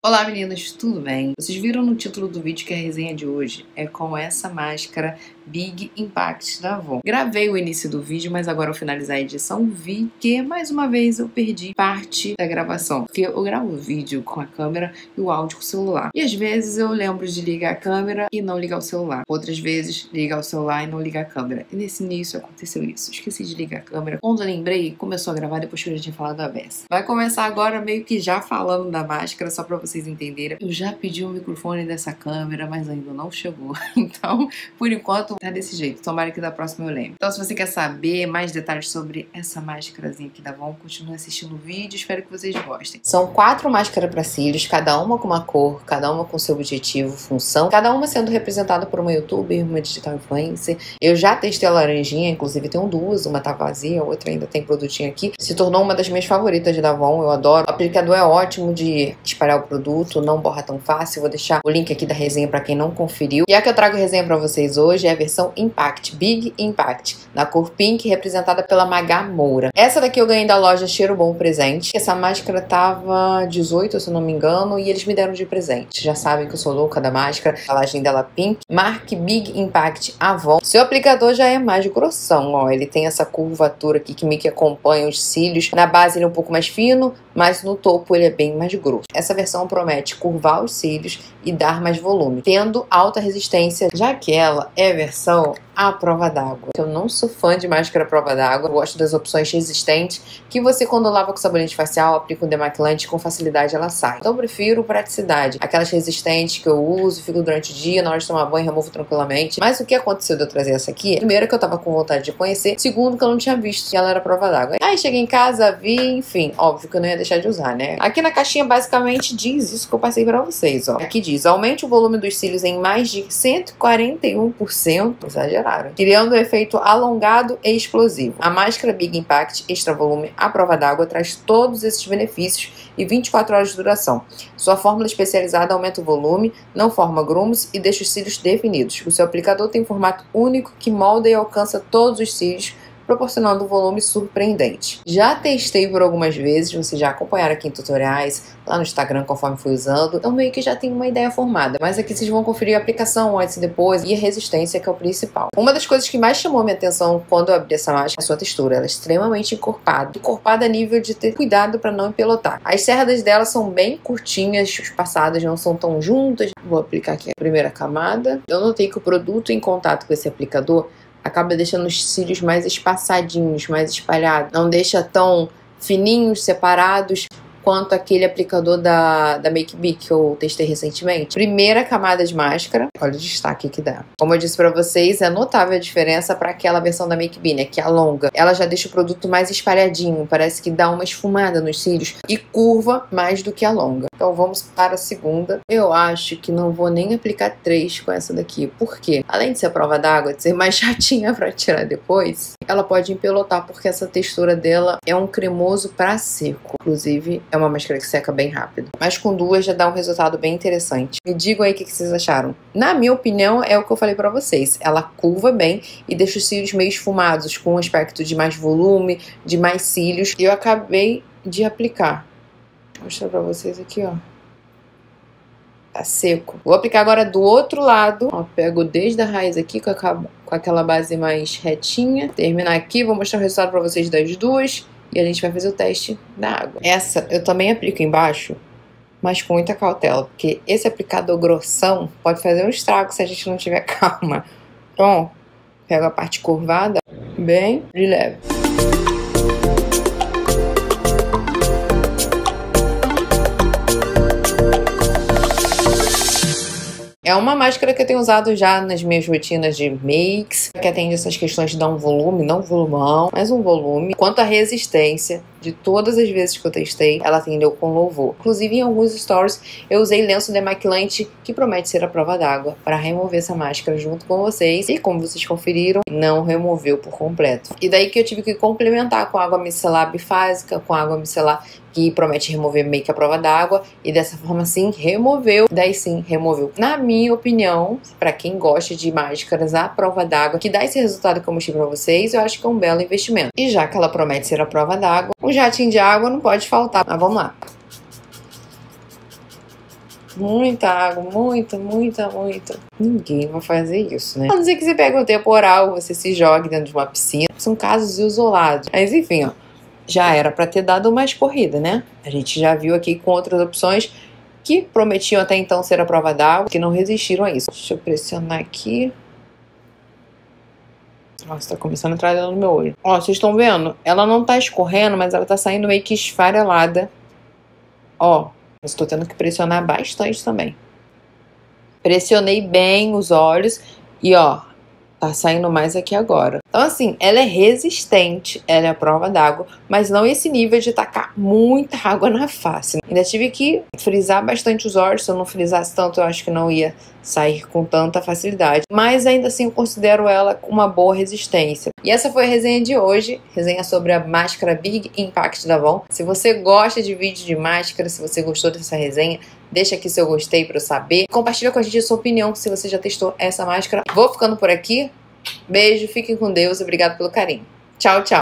Olá meninas, tudo bem? Vocês viram no título do vídeo que a resenha de hoje é com essa máscara Big Impact da Avon. Gravei o início do vídeo, mas agora ao finalizar a edição vi que mais uma vez eu perdi parte da gravação. Porque eu gravo o vídeo com a câmera e o áudio com o celular. E às vezes eu lembro de ligar a câmera e não ligar o celular. Outras vezes ligar o celular e não ligar a câmera. E nesse início aconteceu isso. Esqueci de ligar a câmera. Quando eu lembrei, começou a gravar depois que eu já tinha falado da beça. Vai começar agora meio que já falando da máscara, só pra vocês entenderem. Eu já pedi o microfone dessa câmera, mas ainda não chegou. Então, por enquanto, tá desse jeito. Tomara que da próxima eu lembre. Então, se você quer saber mais detalhes sobre essa máscarazinha aqui da Avon, continue assistindo o vídeo. Espero que vocês gostem. São 4 máscaras para cílios, cada uma com uma cor, cada uma com seu objetivo, função, cada uma sendo representada por uma youtuber, uma digital influencer. Eu já testei a laranjinha, inclusive tenho 2, uma tá vazia, a outra ainda tem produtinho aqui. Se tornou uma das minhas favoritas da Avon, eu adoro. O aplicador é ótimo de espalhar o produto, não borra tão fácil. Vou deixar o link aqui da resenha para quem não conferiu. E a que eu trago resenha para vocês hoje é a versão Impact, Big Impact, na cor pink, representada pela Magá Moura. Essa daqui eu ganhei da loja Cheiro Bom Presente. Essa máscara tava 18, se eu não me engano, e eles me deram de presente. Já sabem que eu sou louca da máscara. A embalagem dela pink. Marque Big Impact Avon. Seu aplicador já é mais grossão, ó. Ele tem essa curvatura aqui que meio que acompanha os cílios. Na base ele é um pouco mais fino, mas no topo ele é bem mais grosso. Essa versão promete curvar os cílios e dar mais volume, tendo alta resistência, já que ela é a versão à prova d'água. Eu não sou fã de máscara à prova d'água, eu gosto das opções resistentes, que você quando lava com sabonete facial, aplica um demaquilante, com facilidade ela sai. Então eu prefiro praticidade. Aquelas resistentes que eu uso, fico durante o dia, na hora de tomar banho, removo tranquilamente. Mas o que aconteceu de eu trazer essa aqui? Primeiro que eu tava com vontade de conhecer, segundo que eu não tinha visto que ela era à prova d'água. Aí cheguei em casa, vi, enfim, óbvio que eu não ia deixar de usar, né? Aqui na caixinha basicamente diz isso que eu passei pra vocês, ó. Aqui diz, aumente o volume dos cílios em mais de 141%, exagerado, criando um efeito alongado e explosivo. A máscara Big Impact Extra Volume à prova d'água traz todos esses benefícios e 24 horas de duração. Sua fórmula especializada aumenta o volume, não forma grumos e deixa os cílios definidos. O seu aplicador tem um formato único que molda e alcança todos os cílios, proporcionando um volume surpreendente. Já testei por algumas vezes, vocês já acompanharam aqui em tutoriais, lá no Instagram conforme fui usando, então meio que já tem uma ideia formada. Mas aqui vocês vão conferir a aplicação antes e depois e a resistência, que é o principal. Uma das coisas que mais chamou minha atenção quando eu abri essa máscara é a sua textura. Ela é extremamente encorpada. Encorpada a nível de ter cuidado para não empelotar. As cerdas dela são bem curtinhas, espaçadas, não são tão juntas. Vou aplicar aqui a primeira camada. Eu notei que o produto em contato com esse aplicador acaba deixando os cílios mais espaçadinhos, mais espalhados. Não deixa tão fininhos, separados, quanto aquele aplicador da Make Big que eu testei recentemente. Primeira camada de máscara, olha o destaque que dá. Como eu disse pra vocês, é notável a diferença para aquela versão da Make Big, né, que é a longa. Ela já deixa o produto mais espalhadinho, parece que dá uma esfumada nos cílios e curva mais do que a longa. Então vamos para a segunda. Eu acho que não vou nem aplicar 3 com essa daqui. Por quê? Além de ser a prova d'água, de ser mais chatinha pra tirar depois, ela pode empelotar porque essa textura dela é um cremoso pra seco. Inclusive, é uma máscara que seca bem rápido. Mas com 2 já dá um resultado bem interessante. Me digam aí o que vocês acharam. Na minha opinião, é o que eu falei pra vocês. Ela curva bem e deixa os cílios meio esfumados, com um aspecto de mais volume, de mais cílios. E eu acabei de aplicar. Vou mostrar pra vocês aqui, ó. Tá seco. Vou aplicar agora do outro lado. Ó, pego desde a raiz aqui com aquela base mais retinha. Terminar aqui, vou mostrar o resultado pra vocês das duas. E a gente vai fazer o teste da água. Essa eu também aplico embaixo, mas com muita cautela, porque esse aplicador grossão pode fazer um estrago se a gente não tiver calma. Então, pego a parte curvada bem de leve. É uma máscara que eu tenho usado já nas minhas rotinas de makes, que atende essas questões de dar um volume, não volumão, mas um volume. Quanto à resistência, de todas as vezes que eu testei, ela atendeu com louvor. Inclusive, em alguns stories, eu usei lenço demaquilante, que promete ser a prova d'água, para remover essa máscara junto com vocês. E como vocês conferiram, não removeu por completo. E daí que eu tive que complementar com água micelar bifásica, com água micelar que promete remover meio que a prova d'água, e dessa forma sim removeu, daí sim removeu. Na minha opinião, pra quem gosta de máscaras à prova d'água, que dá esse resultado que eu mostrei pra vocês, eu acho que é um belo investimento. E já que ela promete ser a prova d'água, um jatinho de água não pode faltar. Mas vamos lá. Muita água, muita. Ninguém vai fazer isso, né? A não ser que você pegue um temporal, você se jogue dentro de uma piscina. São casos isolados. Mas enfim, ó, já era pra ter dado uma escorrida, né? A gente já viu aqui com outras opções que prometiam até então ser a prova d'água, que não resistiram a isso. Deixa eu pressionar aqui. Nossa, tá começando a entrar no meu olho. Ó, vocês estão vendo? Ela não tá escorrendo, mas ela tá saindo meio que esfarelada. Ó, eu estou tendo que pressionar bastante também. Pressionei bem os olhos e, ó, tá saindo mais aqui agora. Então, assim, ela é resistente, ela é a prova d'água, mas não esse nível de tacar muita água na face. Ainda tive que frisar bastante os olhos. Se eu não frisasse tanto, eu acho que não ia sair com tanta facilidade. Mas ainda assim, eu considero ela com uma boa resistência. E essa foi a resenha de hoje. Resenha sobre a máscara Big Impact da Avon. Se você gosta de vídeo de máscara, se você gostou dessa resenha, deixa aqui seu gostei pra eu saber. Compartilha com a gente a sua opinião se você já testou essa máscara. Vou ficando por aqui. Beijo, fiquem com Deus e obrigado pelo carinho. Tchau, tchau.